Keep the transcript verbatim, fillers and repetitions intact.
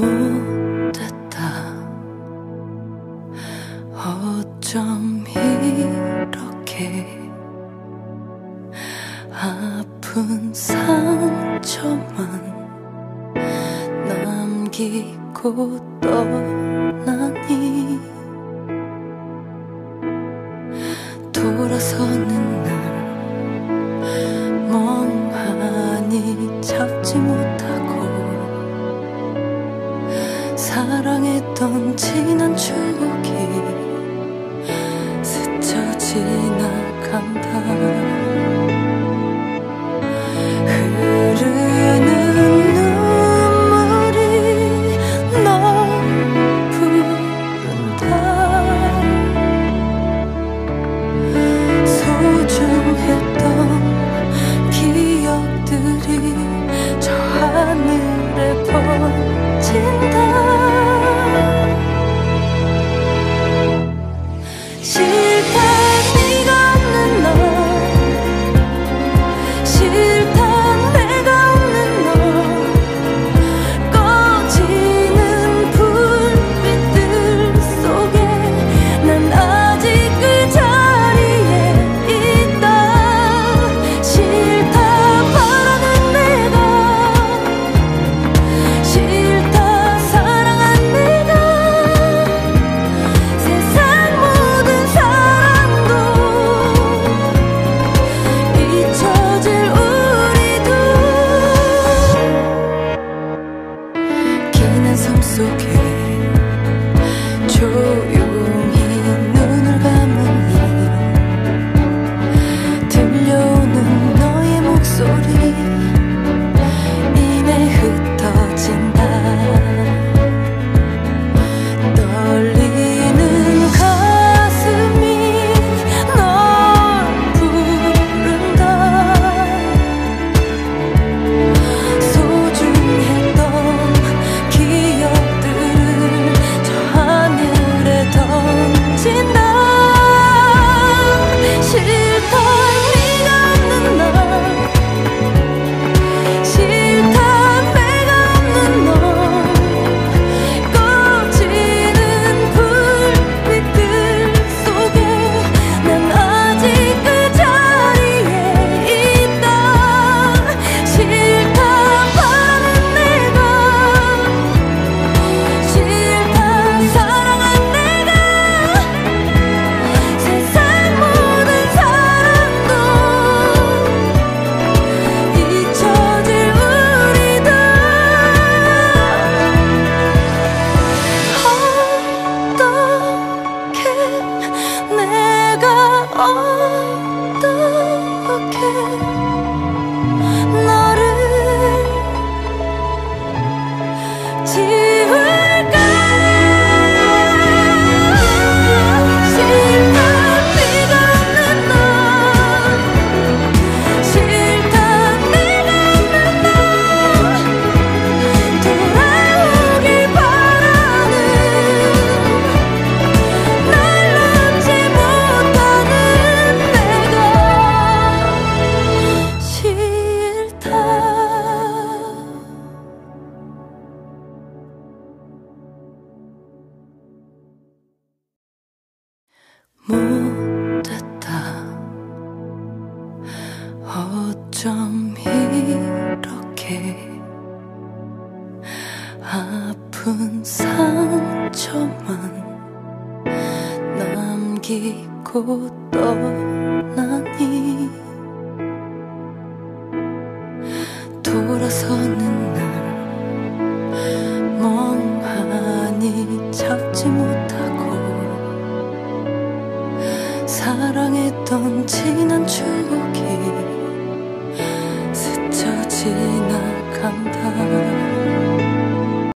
못했다. 어쩜 이렇게 아픈 상처만 남기고 떠나니. 돌아서는 날 멍하니 잡지 못하고 사랑했던 지난 추억이 스쳐 지나간다. 흐르는 눈물이 널 부른다. 소중했던 기억들이 저 하늘에 번진다. 싫다 네가 없는 너, 싫다 내가 없는 너. 꺼지는 불빛들 속에 난 아직 그 자리에 있다. 싫다 바라는 내가, 싫다 사랑한 내가. 세상 모든 사람도 잊혀질 우리도. 긴 한숨 속에 조용히 눈을 감으니 들려오는 너의 목소리 이내 흩어진다. 떨리는 가슴이 널 부른다. 소중했던 기억들을 저 하늘에 던진다. 싫다 네가 없는 날, 싫다 내가 없는 너. 꺼지는 불빛들 속에 난 아직 그 자리에 있다. 싫다 바라는 내가, 싫다 사랑한 내가. 세상 모든 사람도 잊혀질 우리도. 어떻게 내가 어떻게 너를 지울까. 싫다 네가 없는 너, 싫다 내가 없는 너. 돌아오길 바라는 날 잊지 못하는 내가 싫다. 못했다. 어쩜 이렇게 아픈 상처만 남기고 떠나니. 돌아서는 날 멍하니 잡지 못하고 사랑했던